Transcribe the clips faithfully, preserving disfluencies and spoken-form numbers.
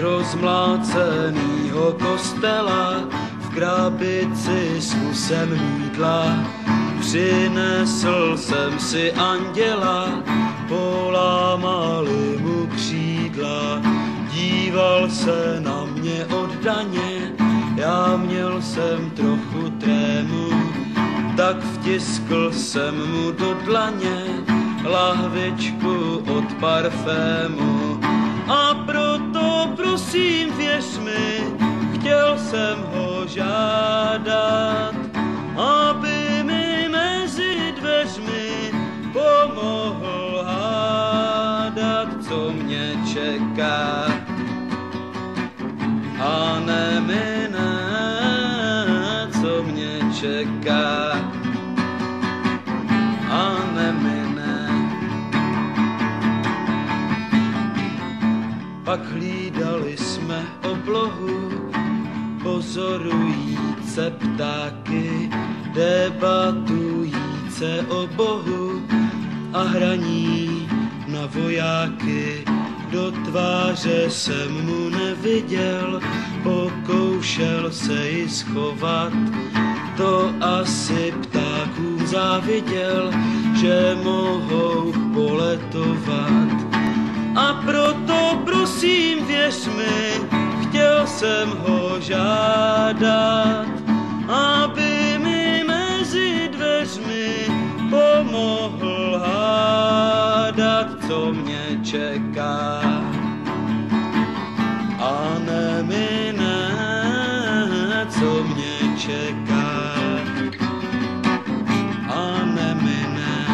rozmlácenýho kostela v krabici s kusem mýdla. Přinesl jsem si anděla, polámali mu křídla. Díval se na mě oddaně, já měl jsem trochu trému, tak vtiskl jsem mu do dlaně lahvičku od parfému. A proto prosím věř mi, chtěl jsem ho žádat, aby mi mezi dveřmi pomohl hádat, co mě čeká. A nemine, co mě čeká. A nemine. Pak hlídali jsme oblohu, pozorujíce ptáky, debatujíce o Bohu a hraní na vojáky. Do tváře jsem mu neviděl, pokoušel se ji schovat. To asi ptákům záviděl, že mohou poletovat. A proto prosím věř mi, chtěl jsem ho žádat, aby mi mezi dveřmi pomohl hádat, co mě čeká. A nemine, co mě čeká. A nemine.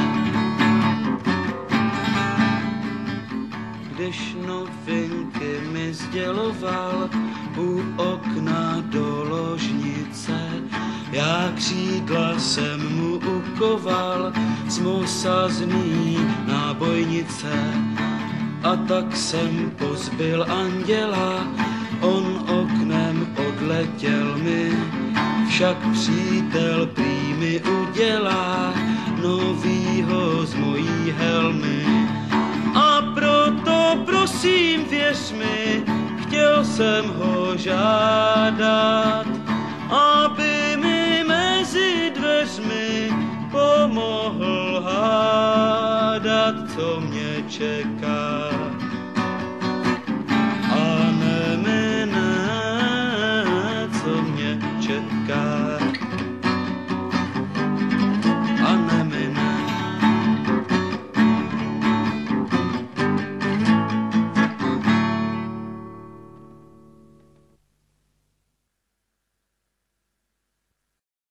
Když novinky mi sděloval u okna do ložnice, já křídla jsem mu ukoval z mosazný nábojnice. A tak jsem pozbil anděla, on oknem odletěl mi, však přítel prý mi udělá novýho z mojí helmy. A proto prosím věř mi, chtěl jsem ho žádat, aby mi mezi dveřmi pomohl hádat, co mě čeká.